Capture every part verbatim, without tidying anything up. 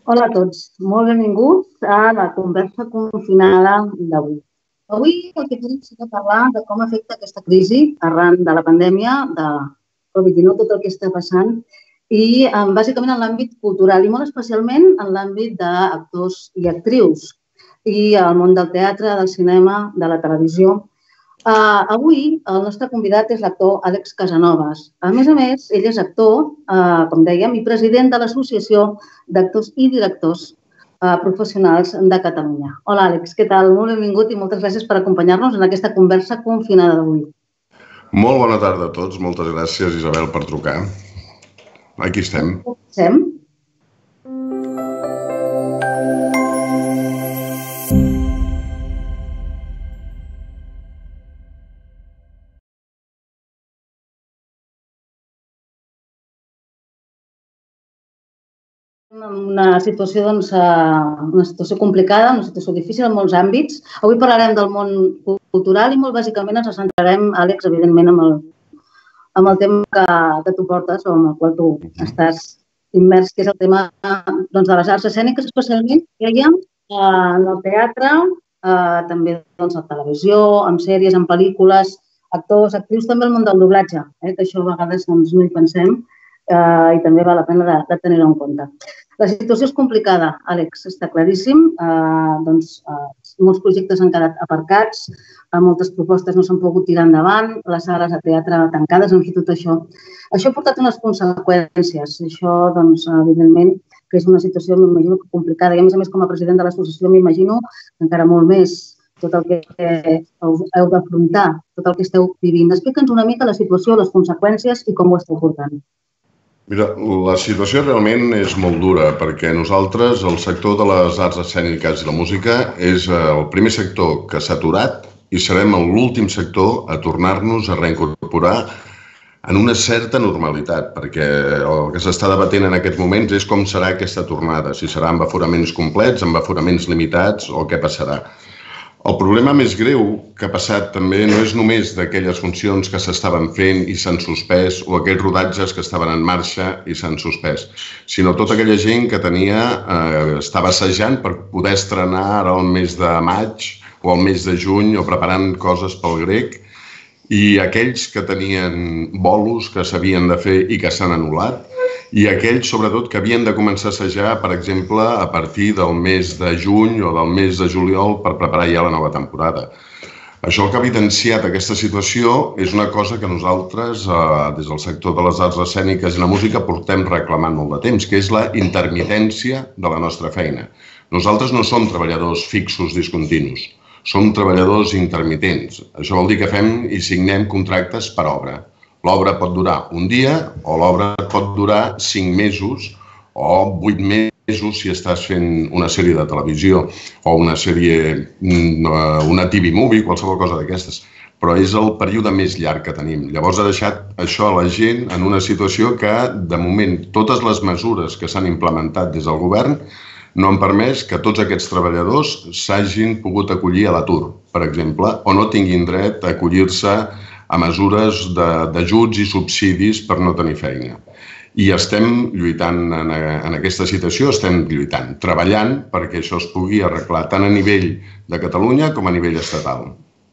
Hola a tots, molt benvinguts a la conversa confinada d'avui. Avui el que farem serà parlar de com afecta aquesta crisi arran de la pandèmia, de Covid dinou, tot el que està passant, i bàsicament en l'àmbit cultural i molt especialment en l'àmbit d'actors i actrius i el món del teatre, del cinema, de la televisió. Uh, avui el nostre convidat és l'actor Àlex Casanovas. A més a més, ell és actor, uh, com dèiem, i president de l'Associació d'Actors i Directors uh, Professionals de Catalunya. Hola, Àlex, què tal? Molt benvingut i moltes gràcies per acompanyar-nos en aquesta conversa confinada d'avui. Molt bona tarda a tots. Moltes gràcies, Isabel, per trucar. Aquí estem. Estem? Una situació, doncs, una situació complicada, una situació difícil en molts àmbits. Avui parlarem del món cultural i molt bàsicament ens centrarem, Àlex, evidentment, amb el, amb el tema que, que tu portes o amb el qual tu estàs immers, que és el tema doncs, de les arts escèniques, especialment, dèiem, en el teatre, eh, també doncs, a la televisió, en sèries, en pel·lícules, actors, actrius, també el món del doblatge, eh, que això a vegades doncs, no hi pensem eh, i també val la pena de, de tenir-ho en compte. La situació és complicada, Àlex, està claríssim. Eh, doncs, eh, molts projectes han quedat aparcats, eh, moltes propostes no s'han pogut tirar endavant, les sales de teatre tancades, en fi, tot això. Això ha portat unes conseqüències. Això, doncs, evidentment, que és una situació, m'imagino, complicada. I, a més a més, com a president de l'associació, m'imagino encara molt més tot el que heu d'afrontar, tot el que esteu vivint. Explica'ns una mica la situació, les conseqüències i com ho esteu portant. Mira, la situació realment és molt dura perquè nosaltres, el sector de les arts escèniques i la música, és el primer sector que s'ha aturat i serem l'últim sector a tornar-nos a reincorporar en una certa normalitat, perquè el que s'està debatent en aquests moments és com serà aquesta tornada, si serà amb aforaments complets, amb aforaments limitats o què passarà. El problema més greu que ha passat també no és només d'aquelles funcions que s'estaven fent i s'han suspès o aquells rodatges que estaven en marxa i s'han suspès, sinó tota aquella gent que tenia, eh, estava assajant per poder estrenar ara al mes de maig o al mes de juny o preparant coses pel grec i aquells que tenien bolos que s'havien de fer i que s'han anul·lat i aquells, sobretot, que havien de començar a assajar, per exemple, a partir del mes de juny o del mes de juliol per preparar ja la nova temporada. Això el que ha evidenciat aquesta situació és una cosa que nosaltres, des del sector de les arts escèniques i la música, portem reclamant molt de temps, que és la intermitència de la nostra feina. Nosaltres no som treballadors fixos discontinus, som treballadors intermitents. Això vol dir que fem i signem contractes per obra. L'obra pot durar un dia o l'obra pot durar cinc mesos o vuit mesos si estàs fent una sèrie de televisió o una sèrie, una T V movie, qualsevol cosa d'aquestes. Però és el període més llarg que tenim. Llavors ha deixat això a la gent en una situació que, de moment, totes les mesures que s'han implementat des del govern no han permès que tots aquests treballadors s'hagin pogut acollir a l'atur, per exemple, o no tinguin dret a acollir-se a mesures d'ajuts i subsidis per no tenir feina. I estem lluitant en aquesta situació, estem lluitant, treballant perquè això es pugui arreglar tant a nivell de Catalunya com a nivell estatal.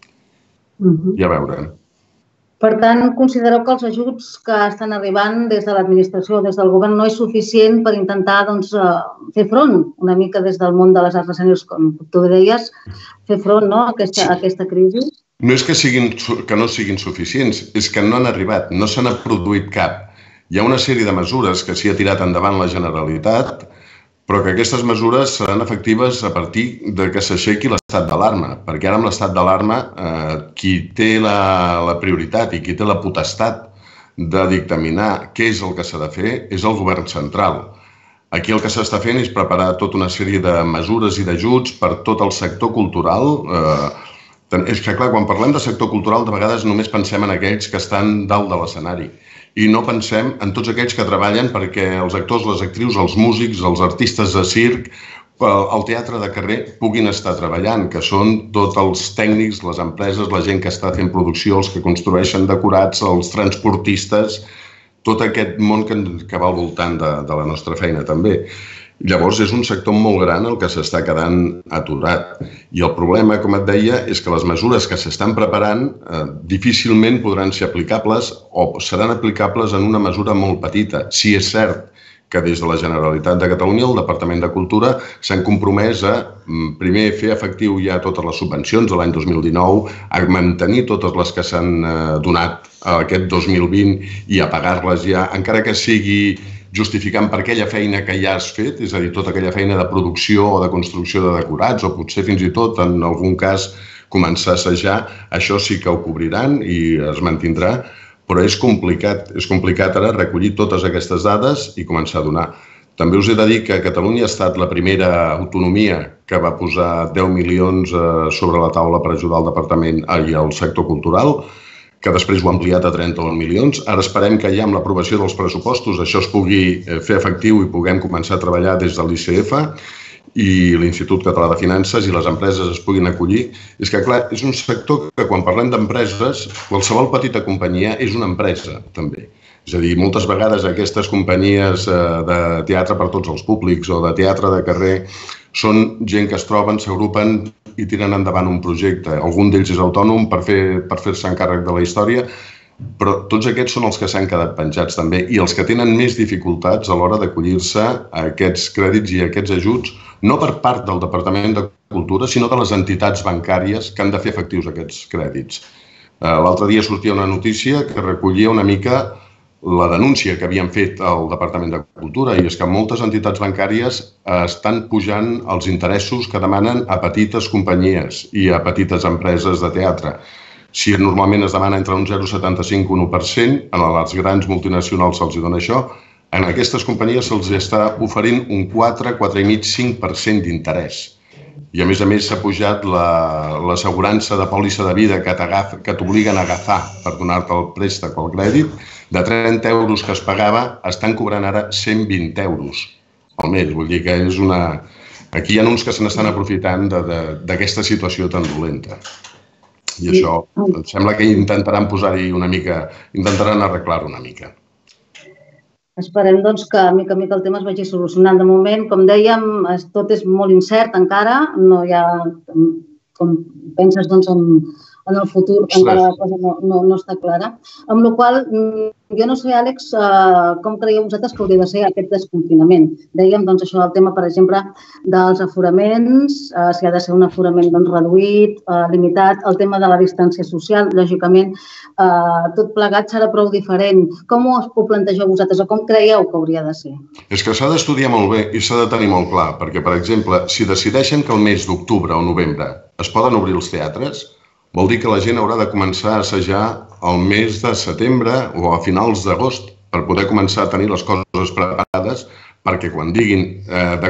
I a veure. Per tant, considereu que els ajuts que estan arribant des de l'administració, des del govern, no és suficient per intentar fer front una mica des del món de les arts escèniques, com tu deies, fer front a aquesta crisi? No és que no siguin suficients, és que no han arribat, no se n'ha produït cap. Hi ha una sèrie de mesures que s'hi ha tirat endavant la Generalitat, però que aquestes mesures seran efectives a partir que s'aixequi l'estat d'alarma, perquè ara amb l'estat d'alarma qui té la prioritat i qui té la potestat de dictaminar què és el que s'ha de fer és el govern central. Aquí el que s'està fent és preparar tota una sèrie de mesures i d'ajuts per tot el sector cultural. És que, clar, quan parlem de sector cultural, de vegades només pensem en aquells que estan dalt de l'escenari i no pensem en tots aquells que treballen perquè els actors, les actrius, els músics, els artistes de circ, el teatre de carrer puguin estar treballant, que són tots els tècnics, les empreses, la gent que està fent producció, els que construeixen decorats, els transportistes, tot aquest món que va al voltant de la nostra feina també. Llavors, és un sector molt gran el que s'està quedant aturat. I el problema, com et deia, és que les mesures que s'estan preparant eh, difícilment podran ser aplicables o seran aplicables en una mesura molt petita. Si és cert que des de la Generalitat de Catalunya, el Departament de Cultura, s'han compromès a, primer, fer efectiu ja totes les subvencions de l'any dos mil dinou, a mantenir totes les que s'han donat aquest dos mil vint i a pagar-les ja, encara que sigui justificant per aquella feina que ja has fet, és a dir, tota aquella feina de producció o de construcció de decorats, o potser fins i tot, en algun cas, començar a assajar, això sí que ho cobriran i es mantindrà, però és complicat, és complicat ara recollir totes aquestes dades i començar a donar. També us he de dir que Catalunya ha estat la primera autonomia que va posar deu milions sobre la taula per ajudar el departament i el sector cultural, que després ho ha ampliat a trenta-un milions. Ara esperem que ja amb l'aprovació dels pressupostos això es pugui fer efectiu i puguem començar a treballar des de l'I C F i l'Institut Català de Finances i les empreses es puguin acollir. És que, clar, és un sector que quan parlem d'empreses, qualsevol petita companyia és una empresa, també. És a dir, moltes vegades aquestes companyies de teatre per tots els públics o de teatre de carrer són gent que es troben, s'agrupen i tiren endavant un projecte. Algun d'ells és autònom per fer-se encàrrec de la història, però tots aquests són els que s'han quedat penjats també i els que tenen més dificultats a l'hora d'acollir-se a aquests crèdits i a aquests ajuts, no per part del Departament de Cultura, sinó de les entitats bancàries que han de fer efectius aquests crèdits. L'altre dia sortia una notícia que recollia una mica la denúncia que havien fet al Departament de Cultura i és que moltes entitats bancàries estan pujant els interessos que demanen a petites companyies i a petites empreses de teatre. Si normalment es demana entre un zero coma setanta-cinc i un u per cent, a les grans multinacionals se'ls dona això, en aquestes companyies se'ls està oferint un quatre, quatre coma cinc, cinc per cent d'interès. I a més a més s'ha pujat l'assegurança de pòlissa de vida que t'obliguen a agafar per donar-te el préstec o el crèdit. De trenta euros que es pagava, estan cobrant ara cent vint euros al mes. Vull dir que és una... Aquí hi ha uns que se n'estan aprofitant d'aquesta situació tan dolenta. I això em sembla que intentaran posar-hi una mica, intentaran arreglar-ho una mica. Esperem doncs, que, mica a mica, el tema es vagi solucionant. De moment, com dèiem, tot és molt incert encara. No hi ha... Com penses doncs, en, en el futur, encara la cosa no, no, no està clara. Amb la qual cosa, jo no sé, Àlex, com creieu vosaltres que hauria de ser aquest desconfinament? Dèiem doncs, això del tema, per exemple, dels aforaments, si ha de ser un aforament doncs, reduït, limitat, el tema de la distància social, lògicament, tot plegat serà prou diferent. Com ho plantegeu vosaltres o com creieu que hauria de ser? És que s'ha d'estudiar molt bé i s'ha de tenir molt clar, perquè, per exemple, si decideixen que el mes d'octubre o novembre es poden obrir els teatres, vol dir que la gent haurà de començar a assajar al mes de setembre o a finals d'agost per poder començar a tenir les coses preparades perquè quan diguin que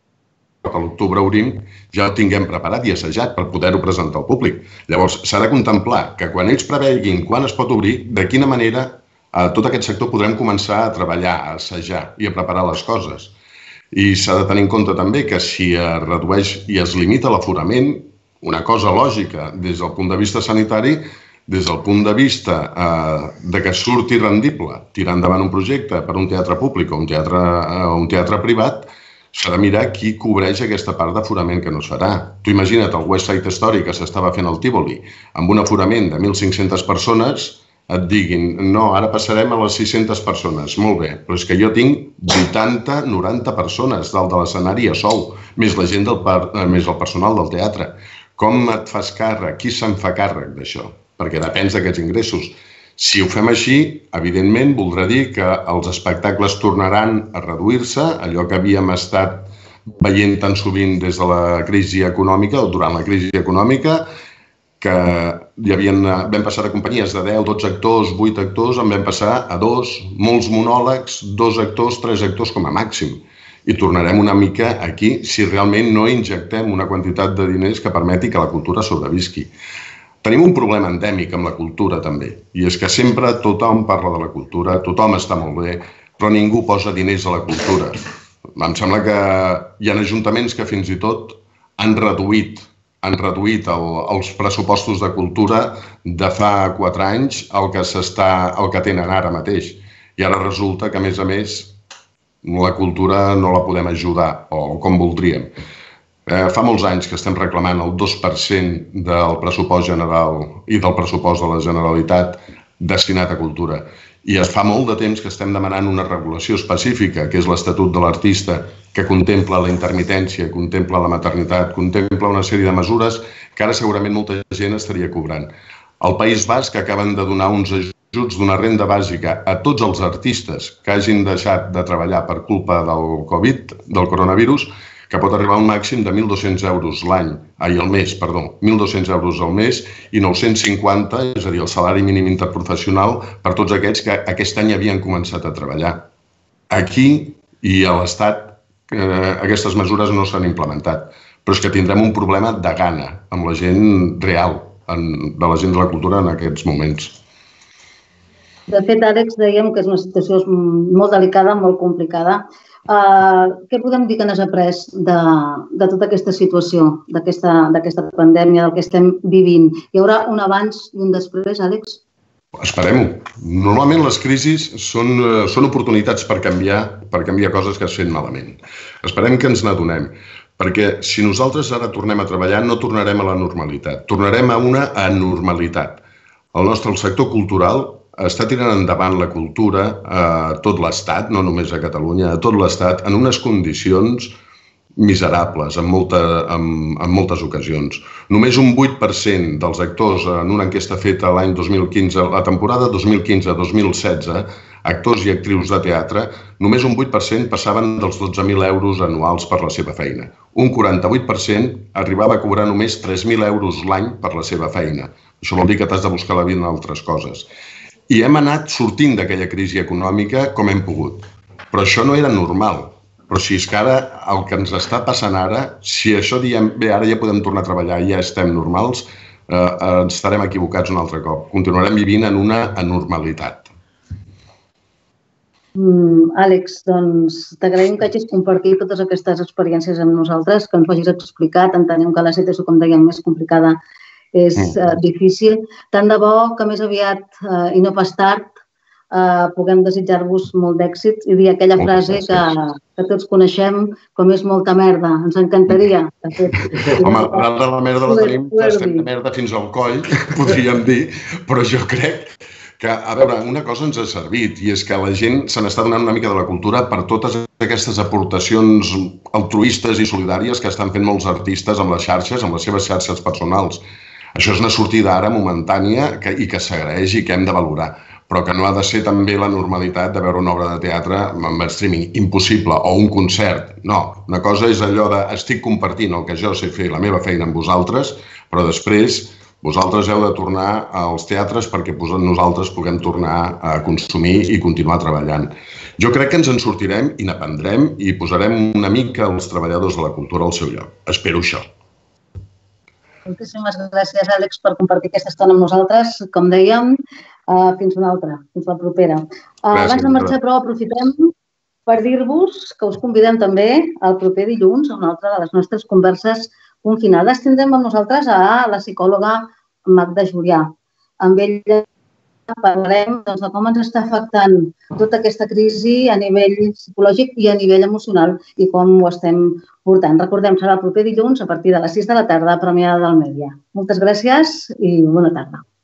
a l'octubre obrim ja ho tinguem preparat i assajat per poder-ho presentar al públic. Llavors, s'ha de contemplar que quan ells preveguin quan es pot obrir, de quina manera a tot aquest sector podrem començar a treballar, a assajar i a preparar les coses. I s'ha de tenir en compte també que si es redueix i es limita l'aforament, una cosa lògica des del punt de vista sanitari, des del punt de vista de que surti rendible tirar endavant un projecte per un teatre públic o un teatre privat, s'ha de mirar qui cobreix aquesta part d'aforament que no es farà. Tu imagina't el West Side Story que s'estava fent al Tívoli amb un aforament de mil cinc-centes persones, et diguin, no, ara passarem a les sis-centes persones. Molt bé, però és que jo tinc vuitanta noranta persones dalt de l'escenari a sou, més la gent més el personal del teatre. Com et fas càrrec? Qui se'n fa càrrec d'això? Perquè depèn d'aquests ingressos. Si ho fem així, evidentment, voldrà dir que els espectacles tornaran a reduir-se, allò que havíem estat veient tan sovint des de la crisi econòmica o durant la crisi econòmica, que hi havien, vam passar de companyies de deu, dotze actors, vuit actors, en vam passar a dos, molts monòlegs, dos actors, tres actors com a màxim. I tornarem una mica aquí si realment no injectem una quantitat de diners que permeti que la cultura sobrevisqui. Tenim un problema endèmic amb la cultura també, i és que sempre tothom parla de la cultura, tothom està molt bé, però ningú posa diners a la cultura. Em sembla que hi ha ajuntaments que fins i tot han reduït han reduït els pressupostos de cultura de fa quatre anys el que tenen ara mateix. I ara resulta que, a més a més, la cultura no la podem ajudar, o com voldríem. Fa molts anys que estem reclamant el dos per cent del pressupost general i del pressupost de la Generalitat destinat a cultura. I es fa molt de temps que estem demanant una regulació específica, que és l'Estatut de l'Artista, que contempla la intermitència, contempla la maternitat, contempla una sèrie de mesures que ara segurament molta gent estaria cobrant. Al País Basc acaben de donar uns ajuts d'una renda bàsica a tots els artistes que hagin deixat de treballar per culpa del Covid, del coronavirus, que pot arribar a un màxim de mil dos-cents euros l'any, ai, al mes, perdó, mil dos-cents euros al mes i nou-cents cinquanta, és a dir, el salari mínim interprofessional per tots aquells que aquest any havien començat a treballar. Aquí i a l'Estat aquestes mesures no s'han implementat, però és que tindrem un problema de gana amb la gent real, de la gent de la cultura en aquests moments. De fet, Àlex, dèiem que és una situació molt delicada, molt complicada. Què podem dir que n'has après de tota aquesta situació, d'aquesta pandèmia, del que estem vivint? Hi haurà un abans i un després, Àlex? Esperem-ho. Normalment les crisis són oportunitats per canviar coses que es fan malament. Esperem que ens n'adonem, perquè si nosaltres ara tornem a treballar no tornarem a la normalitat, tornarem a una anormalitat. El nostre sector cultural està tirant endavant la cultura a tot l'Estat, no només a Catalunya, a tot l'Estat, en unes condicions miserables en moltes ocasions. Només un vuit per cent dels actors en una enquesta feta l'any dos mil quinze, la temporada dos mil quinze dos mil setze, actors i actrius de teatre, només un vuit per cent passaven dels dotze mil euros anuals per la seva feina. Un quaranta-vuit per cent arribava a cobrar només tres mil euros l'any per la seva feina. Això vol dir que t'has de buscar la vida en altres coses. I hem anat sortint d'aquella crisi econòmica com hem pogut. Però això no era normal. Però si és que ara el que ens està passant ara, si això diem, bé, ara ja podem tornar a treballar, ja estem normals, ens estarem equivocats un altre cop. Continuarem vivint en una anormalitat. Àlex, doncs t'agraïm que hagis compartit totes aquestes experiències amb nosaltres, que ens ho hagis explicat. Entenem que la situació, com dèiem, més complicada és difícil. Tant de bo que més aviat i no pas tard puguem desitjar-vos molt d'èxit i dir aquella frase que tots coneixem com és molta merda. Ens encantaria. Home, ara la merda la tenim, estem de merda fins al coll, podríem dir, però jo crec que, a veure, una cosa ens ha servit i és que la gent se n'està donant una mica de la cultura per totes aquestes aportacions altruistes i solidàries que estan fent molts artistes amb les xarxes, amb les seves xarxes personals. Això és una sortida ara momentània i que s'agraeix i que hem de valorar, però que no ha de ser també la normalitat de veure una obra de teatre amb streaming. Impossible. O un concert. No. Una cosa és allò de estic compartint el que jo sé fer, la meva feina amb vosaltres, però després vosaltres heu de tornar als teatres perquè nosaltres puguem tornar a consumir i continuar treballant. Jo crec que ens en sortirem i n'aprendrem i posarem una mica els treballadors de la cultura al seu lloc. Espero això. Moltíssimes gràcies, Àlex, per compartir aquesta estona amb nosaltres. Com dèiem, fins una altra, fins la propera. Abans de marxar, però, aprofitem per dir-vos que us convidem també el proper dilluns a una altra de les nostres converses confinades. Tindrem amb nosaltres a la psicòloga Magda Julià. Amb ella parlarem de com ens està afectant tota aquesta crisi a nivell psicològic i a nivell emocional i com ho estem portant. Recordem, serà el proper dilluns a partir de les sis de la tarda a Premià del Mèdia. Moltes gràcies i bona tarda.